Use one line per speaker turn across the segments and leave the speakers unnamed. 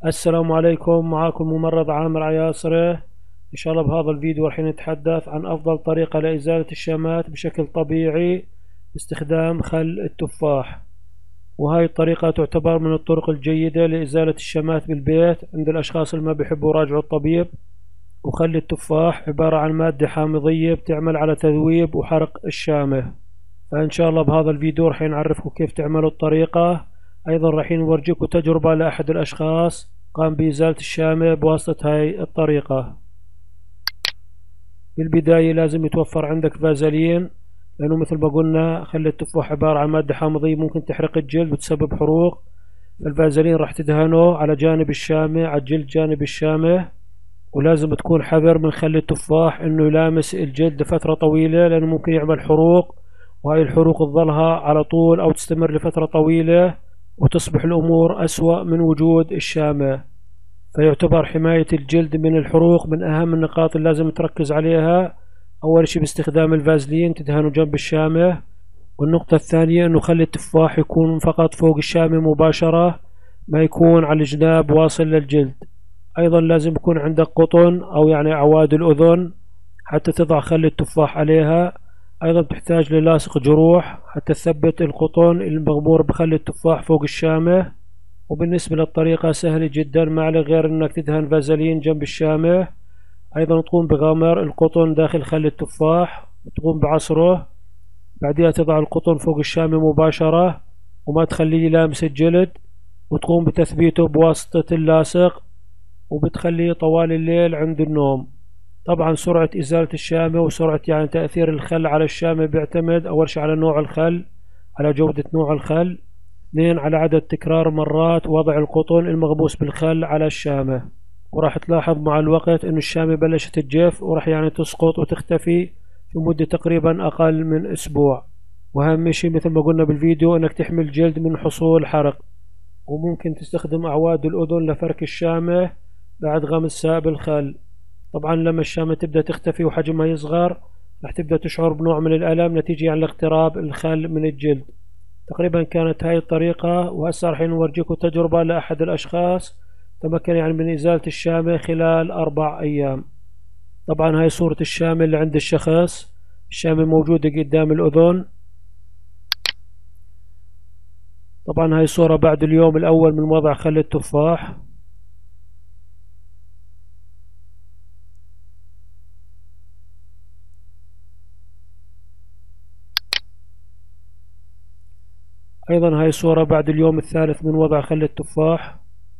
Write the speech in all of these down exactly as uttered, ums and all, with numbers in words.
السلام عليكم. معكم ممرض عامر عياسرة. إن شاء الله بهذا الفيديو راح نتحدث عن أفضل طريقة لإزالة الشامات بشكل طبيعي باستخدام خل التفاح. وهاي الطريقة تعتبر من الطرق الجيدة لإزالة الشامات بالبيت عند الأشخاص اللي ما بيحبوا يراجعوا الطبيب. وخل التفاح عبارة عن مادة حامضية بتعمل على تذويب وحرق الشامة. فإن شاء الله بهذا الفيديو راح نعرفكم كيف تعملوا الطريقة. أيضا راح نورجيكم تجربة لأحد الأشخاص قام بإزالة الشامة بواسطة هاي الطريقة. بالبداية لازم يتوفر عندك فازلين، لأنه مثل ما قلنا خل التفاح عبارة عن مادة حامضية ممكن تحرق الجلد وتسبب حروق. الفازلين راح تدهنه على جانب الشامة، على الجلد جانب الشامة. ولازم تكون حذر من خل التفاح إنه يلامس الجلد لفترة طويلة، لأنه ممكن يعمل حروق، وهاي الحروق تظلها على طول أو تستمر لفترة طويلة وتصبح الأمور أسوأ من وجود الشامة. فيعتبر حماية الجلد من الحروق من أهم النقاط اللي لازم تركز عليها. أول شيء باستخدام الفازلين تدهنه جنب الشامة. والنقطة الثانية أنه خلي التفاح يكون فقط فوق الشامة مباشرة، ما يكون على الجناب واصل للجلد. أيضا لازم يكون عندك قطن أو يعني أعواد الأذن حتى تضع خل التفاح عليها. أيضا تحتاج للاصق جروح حتى تثبت القطن المغمور بخل التفاح فوق الشامة. وبالنسبة للطريقة سهلة جدا، ما عليك غير انك تدهن فازلين جنب الشامة. أيضا تقوم بغمر القطن داخل خل التفاح وتقوم بعصره. بعدها تضع القطن فوق الشامة مباشرة وما تخليه يلامس الجلد، وتقوم بتثبيته بواسطة اللاصق وبتخليه طوال الليل عند النوم. طبعا سرعة إزالة الشامة وسرعة يعني تأثير الخل على الشامة بيعتمد أول شيء على نوع الخل، على جودة نوع الخل. اثنين على عدد تكرار مرات وضع القطن المغموس بالخل على الشامة. وراح تلاحظ مع الوقت إنه الشامة بلشت تجف وراح يعني تسقط وتختفي في مدة تقريبا أقل من أسبوع. وأهم شيء مثل ما قلنا بالفيديو إنك تحمي الجلد من حصول حرق. وممكن تستخدم أعواد الأذن لفرك الشامة بعد غمسها بالخل. طبعا لما الشامة تبدأ تختفي وحجمها يصغر راح تبدأ تشعر بنوع من الألم نتيجة عن اقتراب الخل من الجلد. تقريبا كانت هاي الطريقة، وهسه راح نورجيكم تجربة لأحد الأشخاص تمكن يعني من إزالة الشامة خلال أربع أيام. طبعا هاي صورة الشامة اللي عند الشخص. الشامة موجودة قدام الأذن. طبعا هاي صورة بعد اليوم الأول من وضع خل التفاح. أيضا هاي صورة بعد اليوم الثالث من وضع خل التفاح.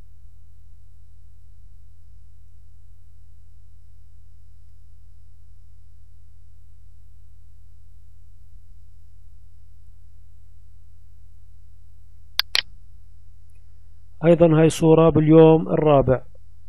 أيضا هاي صورة باليوم الرابع.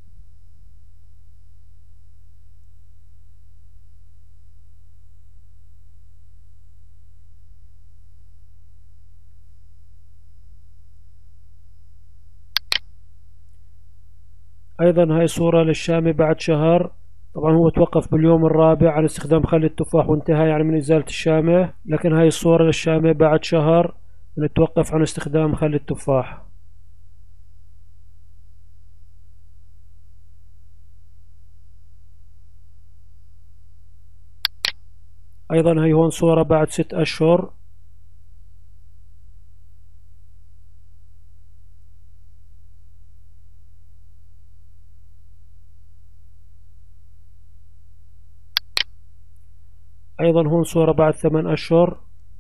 أيضا هاي صورة للشامة بعد شهر. طبعا هو توقف باليوم الرابع عن استخدام خل التفاح وانتهى يعني من إزالة الشامة، لكن هاي الصورة للشامة بعد شهر من توقف عن استخدام خل التفاح. أيضا هي هون صورة بعد ست أشهر. أيضا هون صورة بعد ثمان أشهر.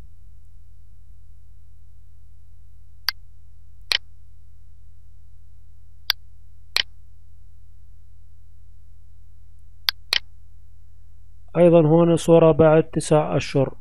أيضا هون صورة بعد تسع أشهر.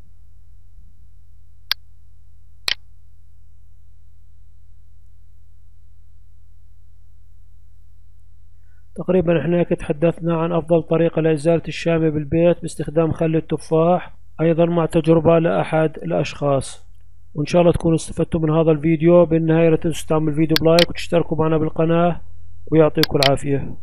تقريبا احنا هيك تحدثنا عن أفضل طريقة لإزالة الشامة بالبيت باستخدام خل التفاح، أيضا مع تجربة لأحد الأشخاص. وإن شاء الله تكونوا استفدتوا من هذا الفيديو. بالنهاية لا تنسوا تعملوا الفيديو بلايك وتشتركوا معنا بالقناة، ويعطيكم العافية.